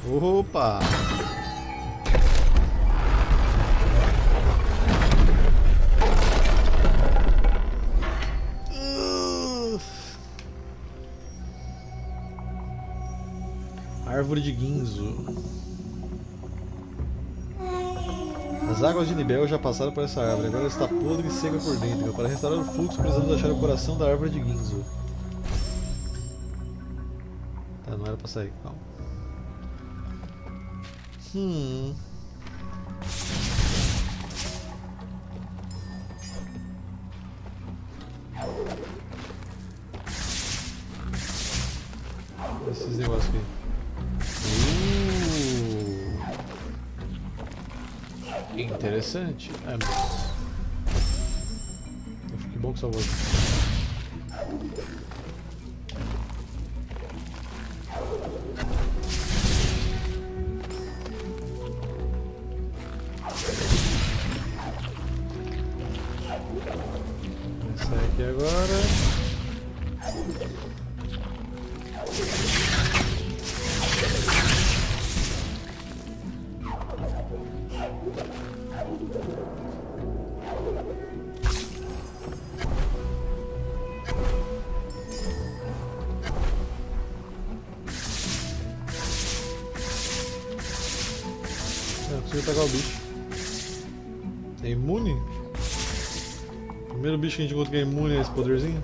Opa! Árvore de Guinzo. As águas de Nibel já passaram por essa árvore, agora ela está podre e seca por dentro. Para restaurar o fluxo, precisamos achar o coração da árvore de Guinzo. Tá, não era pra sair, calma. Esses negócios aqui. Interessante. Que bom que salvou. Vou sair aqui agora. Não consigo pegar o bicho. É imune? Primeiro bicho que a gente encontra que é imune a esse poderzinho?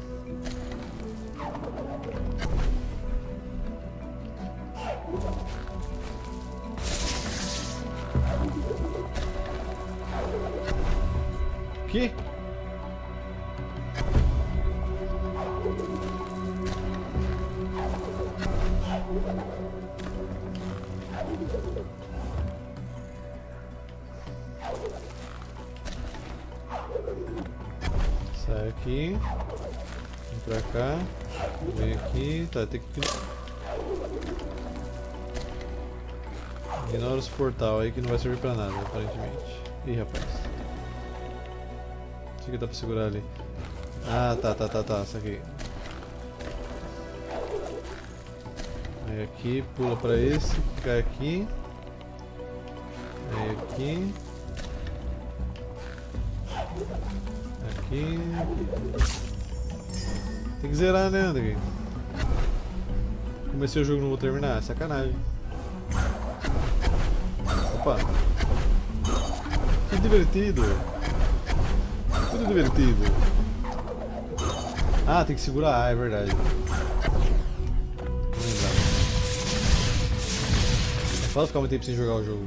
Que? Sai aqui, vem pra cá, vem aqui, tá, tem que... Ignora esse portal aí que não vai servir pra nada, aparentemente. Ih, rapaz. O que dá pra segurar ali? Ah, tá, isso aqui. Aí aqui, pula pra esse, cai aqui. Aí aqui. Aqui. Tem que zerar, né, André? Comecei o jogo e não vou terminar, é sacanagem. Opa! Que divertido! Tudo divertido. Ah, tem que segurar, é verdade. Não lembrava. É foda ficar muito tempo sem jogar o jogo.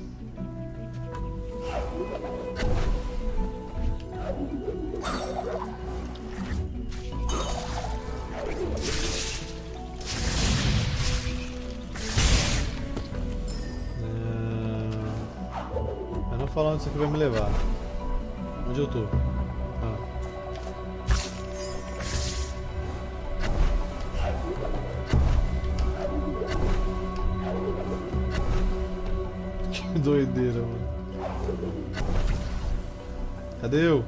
Eu não falo onde isso aqui vai me levar. Onde eu tô? Que doideira, mano. Cadê eu?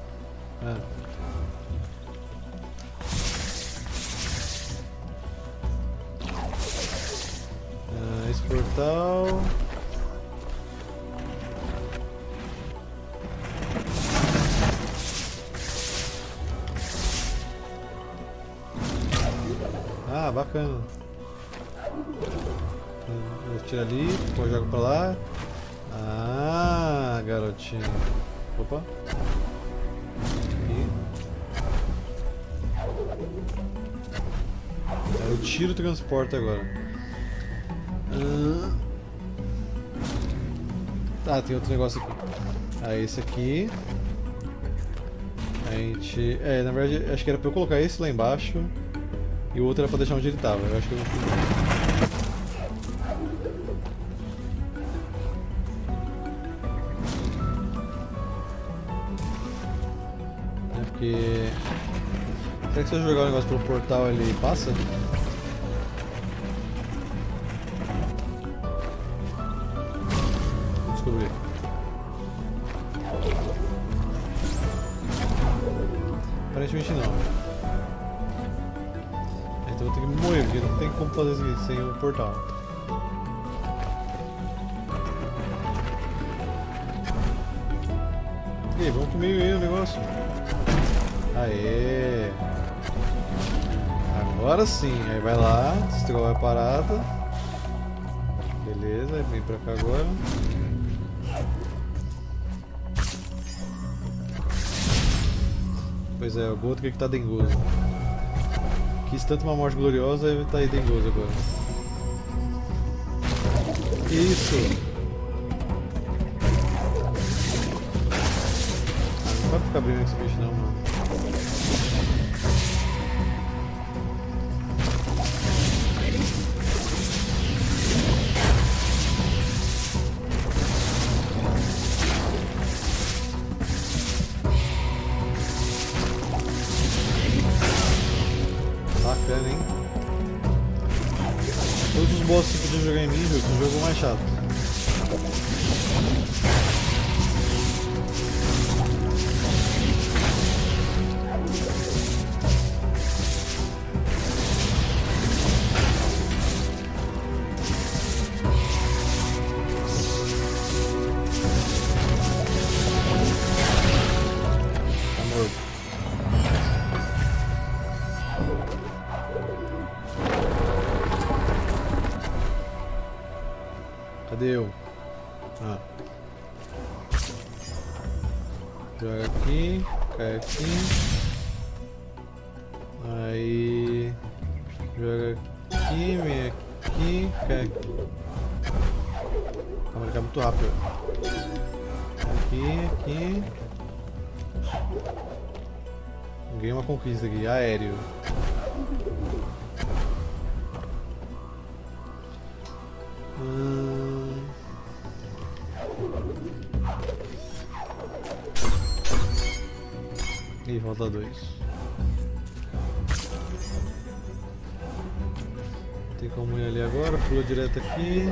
Esse portal. Ah, bacana. Eu tiro ali, depois jogo pra lá. Ah, garotinho. Opa. Aqui. Eu tiro e transporto agora. Tá, tem outro negócio aqui. Aí esse aqui. A gente... na verdade, acho que era pra eu colocar esse lá embaixo. E o outro era pra deixar onde ele tava. Eu acho que eu vou fazer. Porque... será que se eu jogar o negócio pelo portal ele passa? Vou descobrir. Aparentemente não. Então eu vou ter que morrer, porque não tem como fazer isso aqui sem o portal. E aí, vamos comer aí o negócio. Aê! Agora sim, aí vai lá, destrói a parada. Beleza, vem pra cá agora. Pois é, o Goto que tá dengoso. Quis tanto uma morte gloriosa e tá aí dengoso agora. Isso! Não pode ficar brincando com esse bicho não, mano. Bacana, hein? Todos os bosses que podiam jogar em nível, que é um jogo mais chato. Cadê eu? Ah. Joga aqui, cai aqui. Aí. Joga aqui, vem aqui, cai aqui. Calma, ele cai muito rápido. Aqui. Ganhei uma conquista aqui, aéreo. Ih, falta 2. Tem como ir ali agora, pula direto aqui.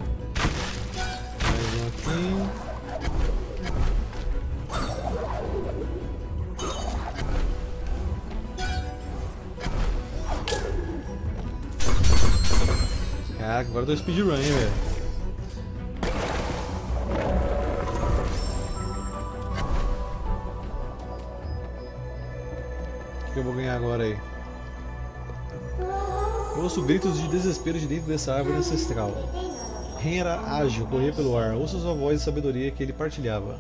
Mais um aqui. Caraca, agora eu tô speedrun, hein, velho. O que eu vou ganhar agora aí? Eu ouço gritos de desespero de dentro dessa árvore ancestral. Ren era ágil, corria pelo ar. Ouço sua voz de sabedoria que ele partilhava.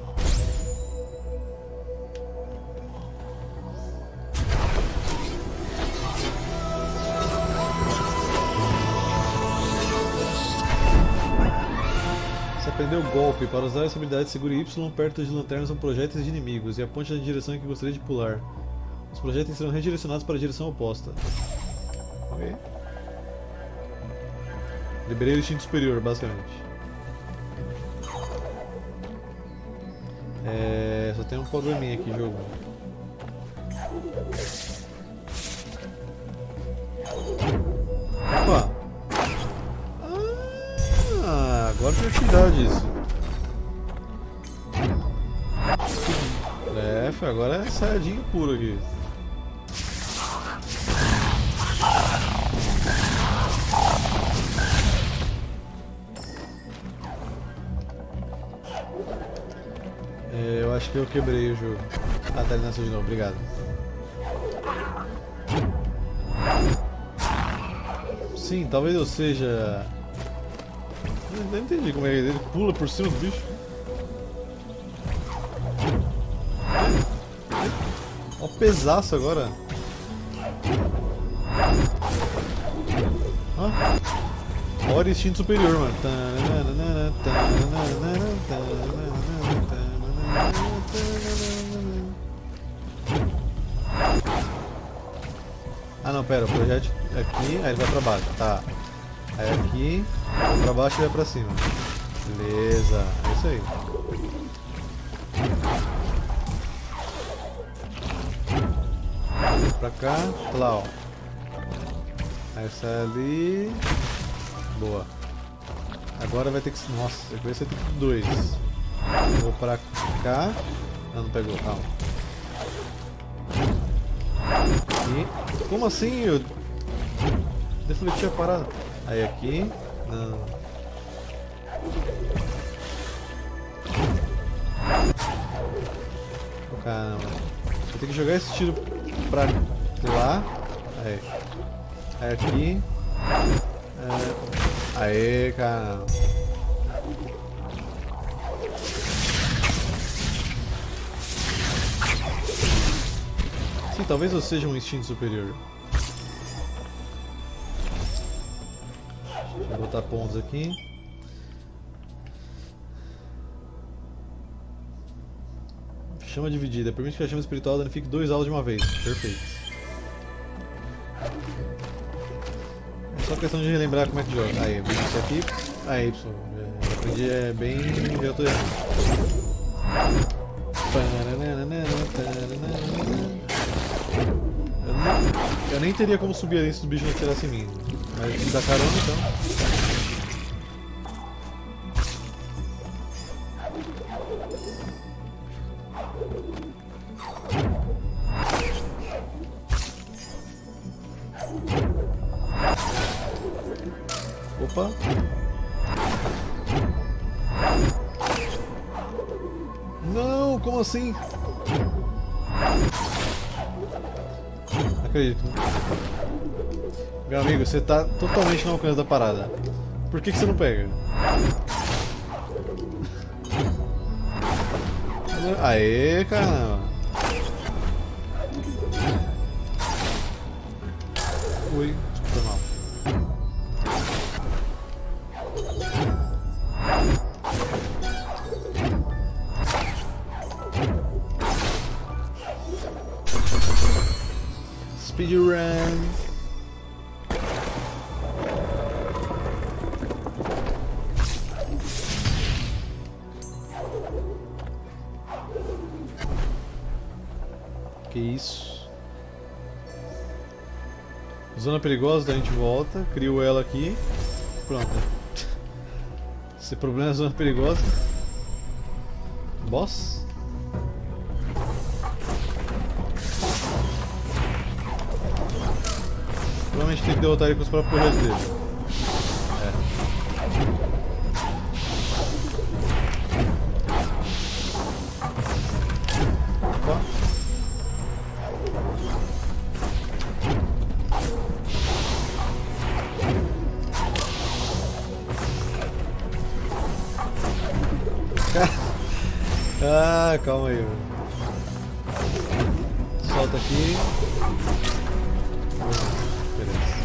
Se aprendeu o golpe. Para usar essa habilidade, segure Y perto de lanternas ou projéteis de inimigos e aponte na direção em que gostaria de pular. Os projéteis serão redirecionados para a direção oposta. Ok. Liberei o instinto superior, basicamente. Só tem um probleminha aqui, jogo. Opa! Agora tem utilidade isso. Agora é saiyajin puro aqui. Eu acho que eu quebrei o jogo. Ah, tá, ele nasceu de novo, obrigado. Sim, talvez eu seja... Eu não entendi como é que ele pula por cima do bicho. Olha o pesaço agora. Olha o instinto superior, mano. Ah não, pera, o projeto aqui, aí ele vai pra baixo, tá. Aí aqui, vai pra baixo e vai pra cima. Beleza, é isso aí. Pra cá, lá ó. Aí sai ali. Boa. Agora vai ter que... Nossa, vai ser tipo 2. Vou pra cá. Não pegou, calma. E... Como assim? Eu defleti a parada. Aí aqui. Não. Caramba. Vou ter que jogar esse tiro pra lá. Aí. Aí aqui. Aê, caramba. Sim, talvez eu seja um instinto superior. Deixa eu botar pontos aqui. Chama dividida. Permite que a chama espiritual danifique 2 alvos de uma vez. Perfeito. É só questão de relembrar como é que joga. Aí, isso aqui. Aí, Y. Já aprendi bem. Já tô errando. Eu nem teria como subir ali se o bicho não atirasse em mim. Mas me dá carona então. Opa! Não, como assim? Não acredito. Meu amigo, você tá totalmente no alcance da parada. Por que você não pega? Aê, caramba! Ui, foi mal. Speedrun. Que isso? Zona perigosa, daí a gente volta, crio ela aqui. Pronto. Esse problema é zona perigosa. Boss? Provavelmente tem que derrotar ele com os próprios poderes dele. Opa. Ah, calma aí, mano. Solta aqui. Beleza.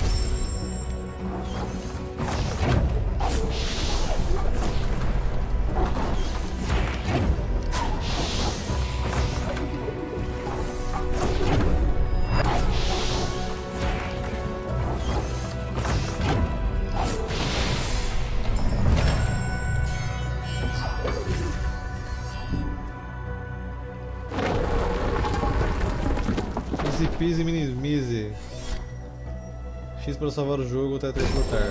Easy peasy minimize. X para salvar o jogo ou teletransportar.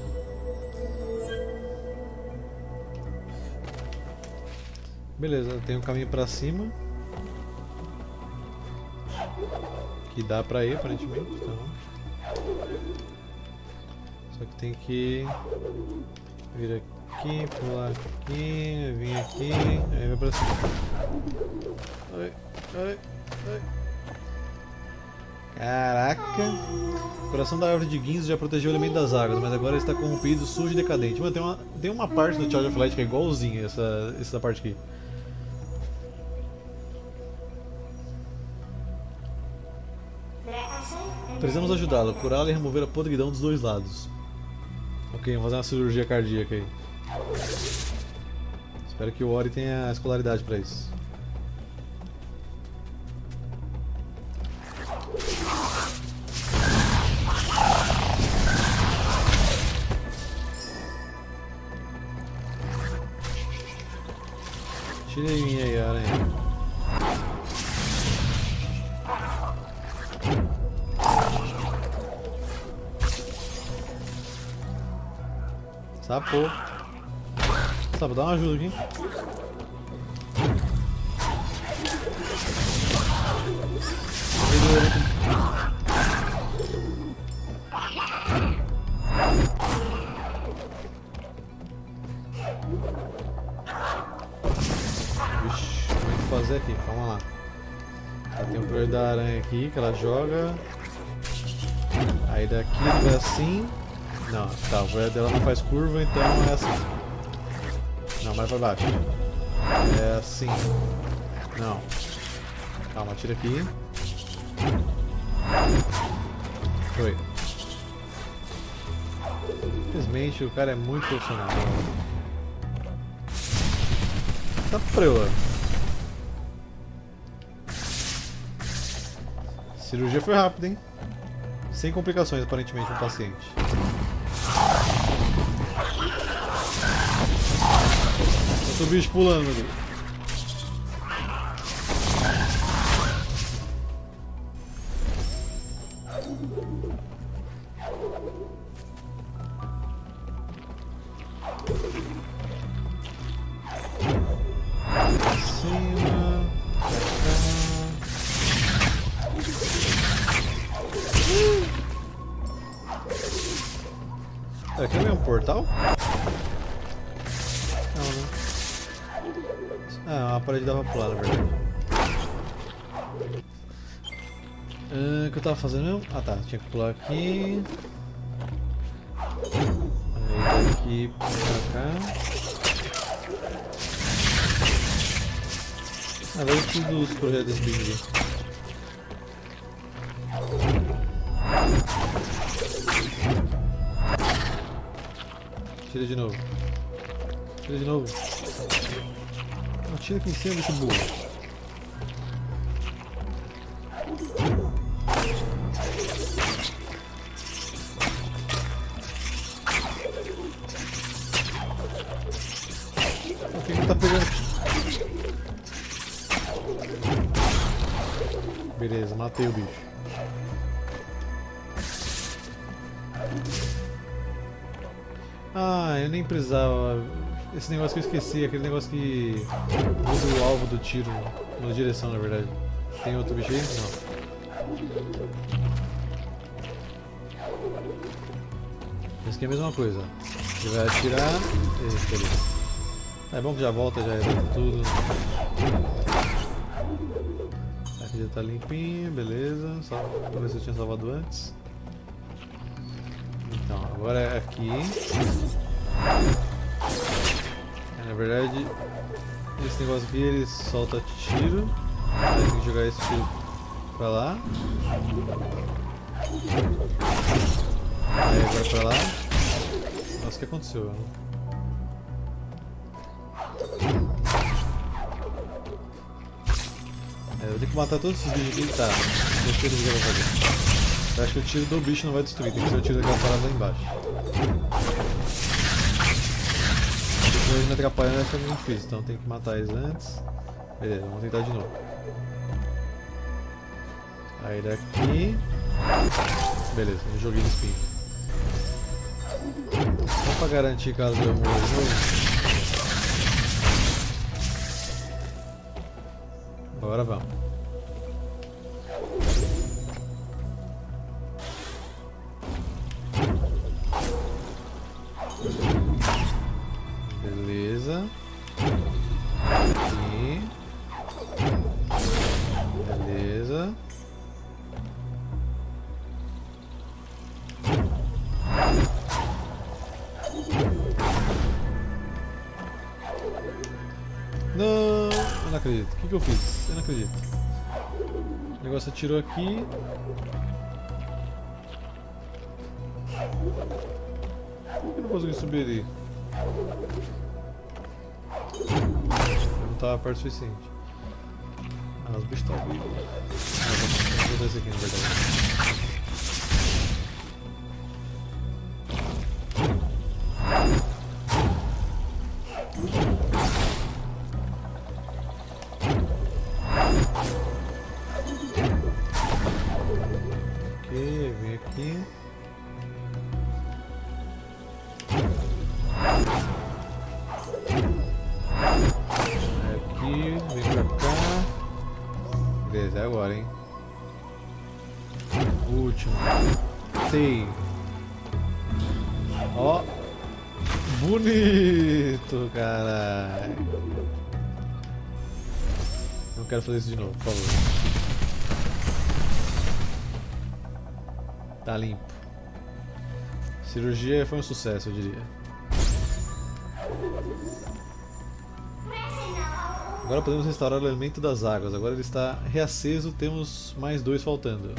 Beleza, tem um caminho pra cima. Que dá pra ir aparentemente, então. Só que tem que vir aqui, pular aqui, vir aqui, aí vai pra cima. Ai, ai, ai. Caraca! O coração da árvore de Ginzo já protegeu o elemento das águas, mas agora ele está corrompido, sujo e decadente. Mano, tem uma parte do Child of Light que é igualzinha essa parte aqui. Precisamos ajudá-lo, curá-lo e remover a podridão dos dois lados. Ok, vamos fazer uma cirurgia cardíaca aí. Espero que o Ori tenha escolaridade pra isso. Tira em mim aí, aranha. Sapo. Sapo, dá uma ajuda aqui. Vixe, como é que fazer aqui? Calma lá. Tá, tem o poder da aranha aqui que ela joga. Aí daqui ele vai assim. Não, tá, o poder dela não faz curva, então é assim. Não, mais pra baixo. É assim. Não. Calma, tira aqui. Foi. Simplesmente o cara é muito profissional. Tá preula. Cirurgia foi rápida, hein? Sem complicações, aparentemente, no paciente. Outro bicho pulando ali. Aqui não é um portal? Não, né? Ah, uma parede dava pra pular, na verdade. O que eu tava fazendo mesmo? Ah tá, tinha que pular aqui. Aí daqui pra cá. Ah, vai tudo os projetos desse bicho aqui. Tira de novo. Tira de novo. Não, tira aqui em cima, bicho burro. O que tá pegando? Beleza, matei o bicho. Ah, eu nem precisava. Esse negócio que eu esqueci, aquele negócio que muda o alvo do tiro na direção, na verdade. Tem outro bicho aí? Não. Esse aqui é a mesma coisa. Ele vai atirar. E beleza. É bom que já volta, já é tudo. Aqui já tá limpinho, beleza. Só pra ver se eu tinha salvado antes. Então, agora é aqui. Na verdade, esse negócio aqui ele solta tiro. Aí tem que jogar esse tiro pra lá. Aí agora pra lá. Nossa, o que aconteceu? Né? Eu vou ter que matar todos esses bichos aqui. Tá, deixa eu ver o que eu vou fazer. Eu acho que o tiro do bicho não vai destruir, tem que ser o tiro daquela parada lá embaixo. Se eles me atrapalhando vai ficar muito difícil, então tem que matar eles antes. Beleza, vamos tentar de novo. Aí daqui. Beleza, eu joguei no espinho. Só pra garantir caso eu morra de novo. Agora vamos. Beleza. Aqui. Beleza. Não, eu não acredito. O que eu fiz? Eu não acredito. O negócio atirou aqui. Por que eu não consegui subir ali? Não estava perto o suficiente. Ah, os bichos estão vivos. Ah, vou botar esse aqui na verdade. Ok, vem aqui. Aqui, vem pra cá. Beleza, é agora, hein? Último. Tem. Ó. Bonito, caralho. Não quero fazer isso de novo, por favor. Tá limpo. Cirurgia foi um sucesso, eu diria. Agora podemos restaurar o elemento das águas. Agora ele está reaceso, temos mais 2 faltando.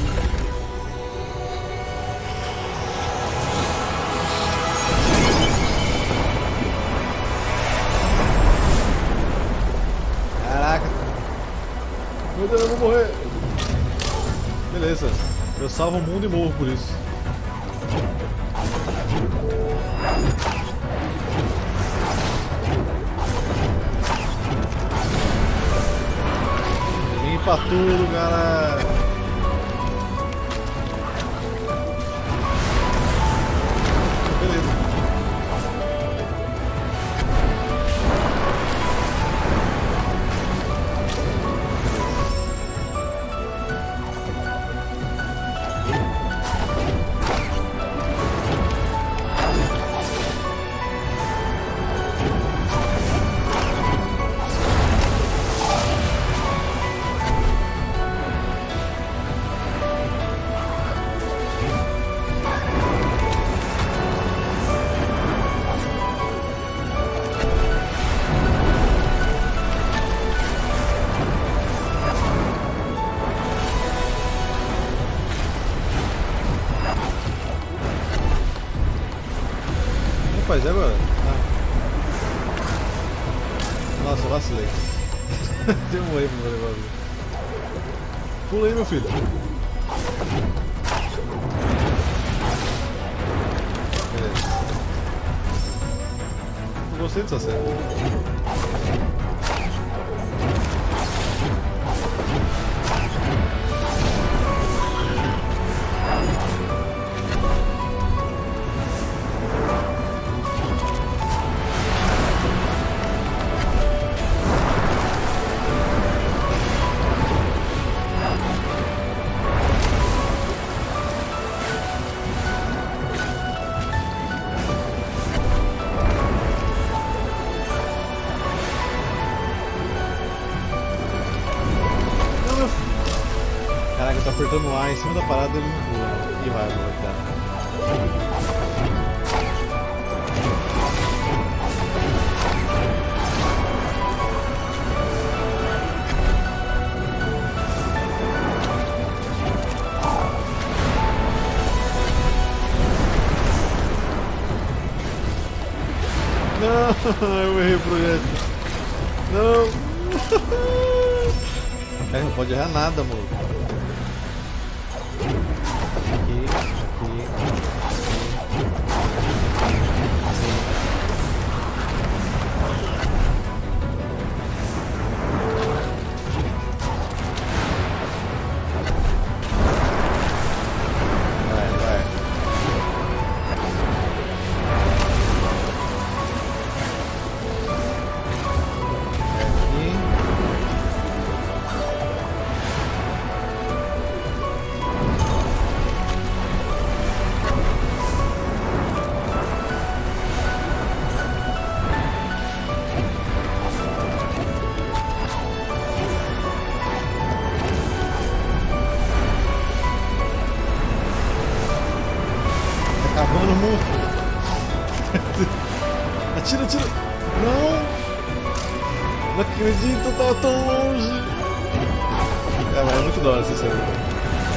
Caraca! Meu Deus, eu vou morrer! Beleza, eu salvo o mundo e morro por isso. Limpa tudo, galera! Beleza. Rapaz, e agora? Ah. Nossa, vacilei. Demorei pra fazer bagulho. Pula aí, meu filho. Beleza. Eu gostei dessa série. Caraca, eu tô apertando o A em cima da parada e ele não pula. Que raiva, cara. Não, eu errei o projeto. Não. Cara, não pode errar nada, mano. Acabando o mundo. Atira, atira. Não. Não acredito, eu tava tão longe. Cara, é muito da hora essa série.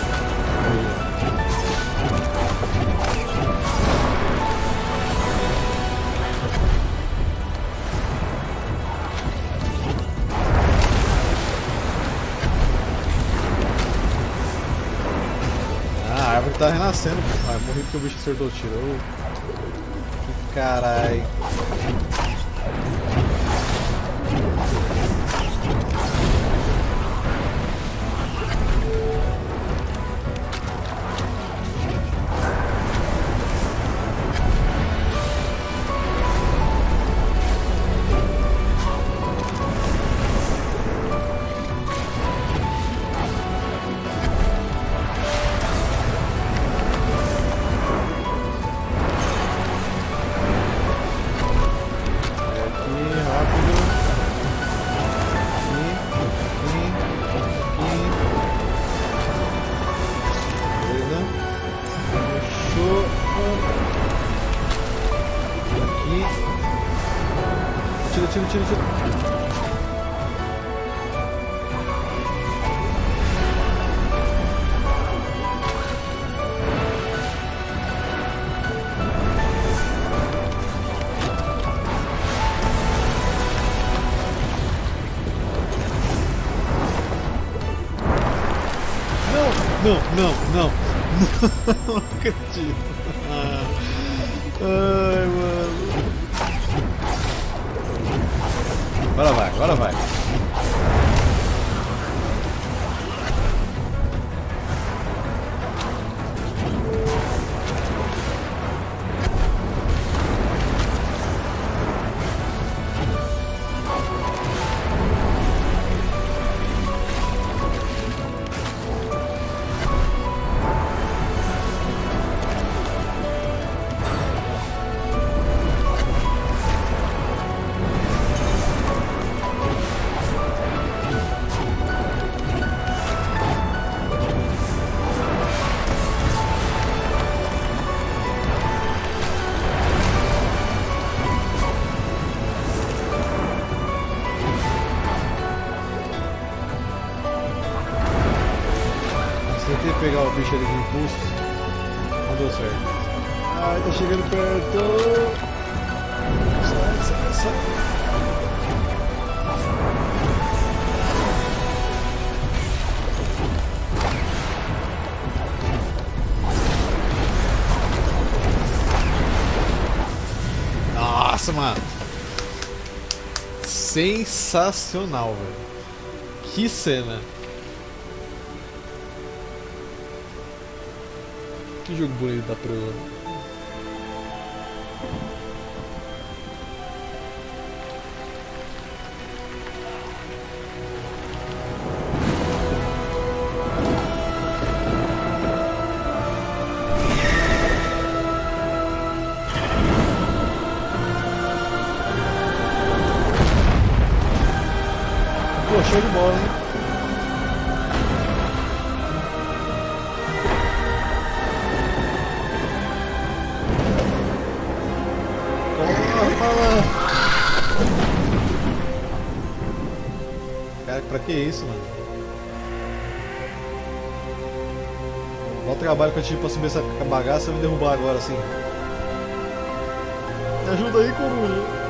A árvore tá renascendo. Ah, morri porque o bicho acertou o tiro. Que carai. aqui. Tira, tira, tira, tira. Não, não, não. Não acredito. Ai, mano. Agora vai, agora vai. Tentei pegar o bicho ali de impulso, não deu certo. Ai, tá chegando perto. Sai, sai, sai. Nossa, mano. Sensacional, velho. Que cena. Que jogo bonito da Pro. Pô, show de bola, hein? Cara, pra que isso, mano? Olha o trabalho que eu tive pra subir essa bagaça e me derrubar agora assim. Me ajuda aí, coruja.